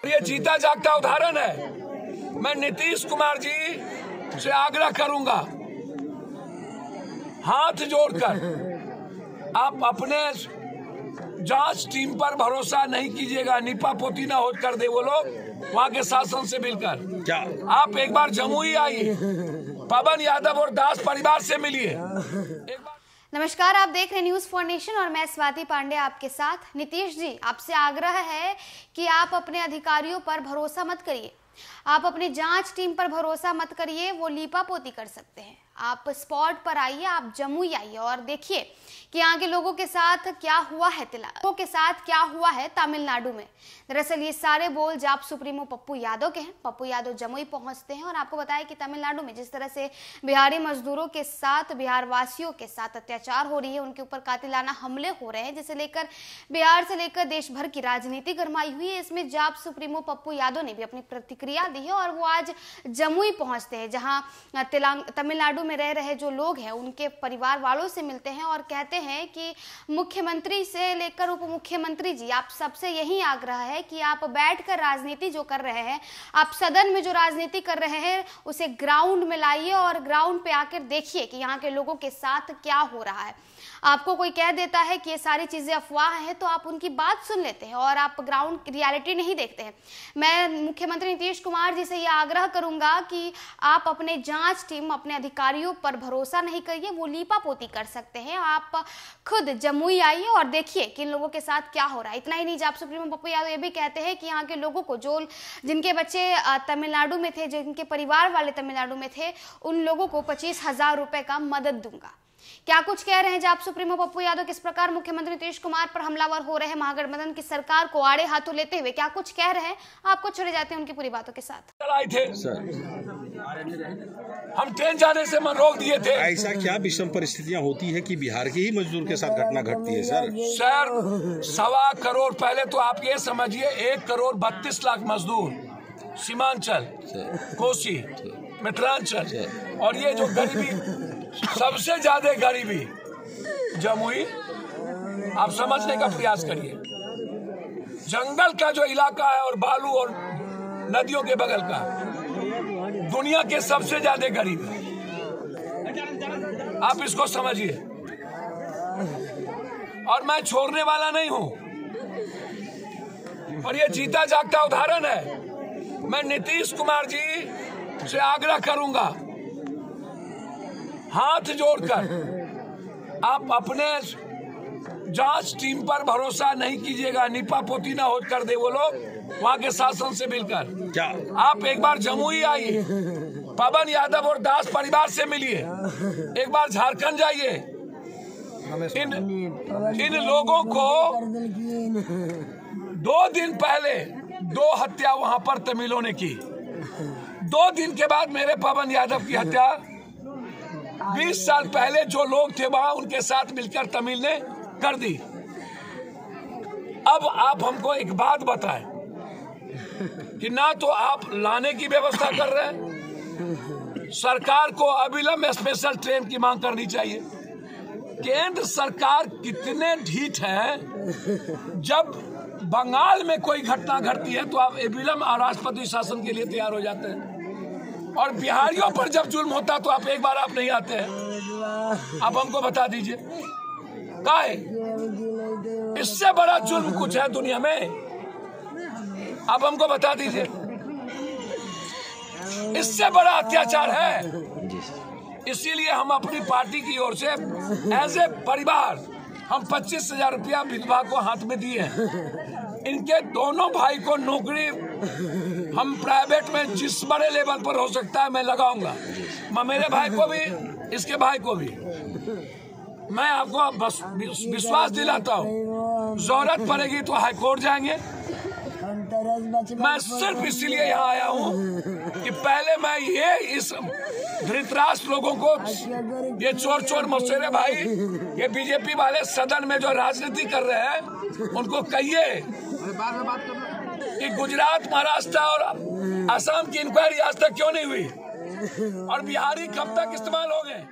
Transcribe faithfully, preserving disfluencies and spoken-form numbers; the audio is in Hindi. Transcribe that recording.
ये जीता जागता उदाहरण है। मैं नीतीश कुमार जी से आग्रह करूंगा, हाथ जोड़कर आप अपने जांच टीम पर भरोसा नहीं कीजिएगा। निपा पोती ना हो कर दे वो लोग वहाँ के शासन से मिलकर। क्या आप एक बार जमुई आइए, पवन यादव और दास परिवार से मिलिए। नमस्कार, आप देख रहे न्यूज फॉर नेशन और मैं स्वाति पांडे आपके साथ। नीतीश जी, आपसे आग्रह है कि आप अपने अधिकारियों पर भरोसा मत करिए, आप अपनी जांच टीम पर भरोसा मत करिए, वो लीपा पोती कर सकते हैं। आप स्पॉट पर आइए, आप जमुई आइए और देखिए कि यहाँ के लोगों के साथ क्या हुआ है लोगों के साथ क्या हुआ है तमिलनाडु में। दरअसल ये सारे बोल जाप सुप्रीमो पप्पू यादव के हैं। पप्पू यादव जमुई पहुंचते हैं और आपको बताया कि तमिलनाडु में जिस तरह से बिहारी मजदूरों के साथ, बिहार वासियों के साथ अत्याचार हो रही है, उनके ऊपर कातिलाना हमले हो रहे हैं, जिसे लेकर बिहार से लेकर देश भर की राजनीति गरमाई हुई है। इसमें जाप सुप्रीमो पप्पू यादव ने भी अपनी प्रतिक्रिया दी है और वो आज जमुई पहुंचते हैं, जहाँ तमिलनाडु में रह रहे जो लोग हैं उनके परिवार वालों से मिलते हैं और कहते हैं कि मुख्यमंत्री से लेकर उप मुख्यमंत्री जी, आप सबसे यही आग्रह है कि आप बैठकर राजनीति जो कर रहे हैं, आप सदन में जो राजनीति कर रहे हैं, उसे ग्राउंड में लाइए और ग्राउंड पे आकर देखिए कि यहाँ के लोगों के साथ क्या हो रहा है। आपको कोई कह देता है कि ये सारी चीजें अफवाह हैं तो आप उनकी बात सुन लेते हैं और आप ग्राउंड रियलिटी नहीं देखते हैं। मैं मुख्यमंत्री नीतीश कुमार जी से ये आग्रह करूंगा कि आप अपने जांच टीम, अपने अधिकारियों पर भरोसा नहीं करिए, वो लीपा पोती कर सकते हैं। आप खुद जमुई आइए और देखिए कि इन लोगों के साथ क्या हो रहा है। इतना ही नहीं, जाप सुप्रीमो पप्पू यादव ये भी कहते हैं कि यहाँ के लोगों को, जो जिनके बच्चे तमिलनाडु में थे, जिनके परिवार वाले तमिलनाडु में थे, उन लोगों को पच्चीस हजार रुपए का मदद दूंगा। क्या कुछ कह रहे हैं जाप सुप्रीमो पप्पू यादव, किस प्रकार मुख्यमंत्री नीतीश कुमार पर हमलावर हो रहे हैं, महागठबंधन की सरकार को आड़े हाथों लेते हुए क्या कुछ कह रहे हैं, आपको छोड़े जाते हैं उनकी पूरी बातों के साथ। आए थे हम ट्रेन जाने से मन रोक दिए थे। ऐसा क्या विषम परिस्थितियां होती है कि बिहार के ही मजदूर के साथ घटना घटती है? सर सर सवा करोड़, पहले तो आप ये समझिए एक करोड़ बत्तीस लाख मजदूर सीमांचल, कोसी, मिथिलांचल और ये जो गरीबी, सबसे ज्यादा गरीबी जमुई। आप समझने का प्रयास करिए, जंगल का जो इलाका है और बालू और नदियों के बगल का, दुनिया के सबसे ज्यादा गरीबी। आप इसको समझिए और मैं छोड़ने वाला नहीं हूं और ये जीता जागता उदाहरण है। मैं नीतीश कुमार जी से आग्रह करूंगा, हाथ जोड़कर आप अपने जांच टीम पर भरोसा नहीं कीजिएगा। निपा पोती ना हो कर दे वो लोग वहाँ के शासन से मिलकर। क्या आप एक बार जमुई आइए, पवन यादव और दास परिवार से मिलिए। एक बार झारखंड जाइए, इन इन लोगों को दो दिन पहले दो हत्या वहां पर तमिलों ने की। दो दिन के बाद मेरे पवन यादव की हत्या बीस साल पहले जो लोग थे वहां उनके साथ मिलकर तमिल ने कर दी। अब आप हमको एक बात बताएं कि ना तो आप लाने की व्यवस्था कर रहे हैं, सरकार को अविलंब स्पेशल ट्रेन की मांग करनी चाहिए। केंद्र सरकार कितने ढीठ है, जब बंगाल में कोई घटना घटती है तो आप अविलंब राष्ट्रपति शासन के लिए तैयार हो जाते हैं और बिहारियों पर जब जुल्म होता तो आप एक बार आप नहीं आते हैं। आप हमको बता दीजिए काहे? इससे बड़ा जुल्म कुछ है दुनिया में? आप हमको बता दीजिए, इससे बड़ा अत्याचार है। इसीलिए हम अपनी पार्टी की ओर से एज ए परिवार हम पच्चीस हजार रुपया विधवा को हाथ में दिए हैं। इनके दोनों भाई को नौकरी हम प्राइवेट में जिस बड़े लेवल पर हो सकता है मैं लगाऊंगा। मैं मेरे भाई को भी, इसके भाई को भी। मैं आपको बस विश्वास दिलाता हूँ, जरूरत पड़ेगी तो हाईकोर्ट जाएंगे। मैं सिर्फ इसीलिए यहाँ आया हूँ कि पहले मैं ये इस धृतराष्ट्र लोगों को, ये चोर चोर मौसेरे भाई, ये बीजेपी वाले सदन में जो राजनीति कर रहे हैं, उनको कहिए कि गुजरात, महाराष्ट्र और असम की इंक्वायरी आज तक क्यों नहीं हुई और बिहारी कब तक इस्तेमाल हो गए।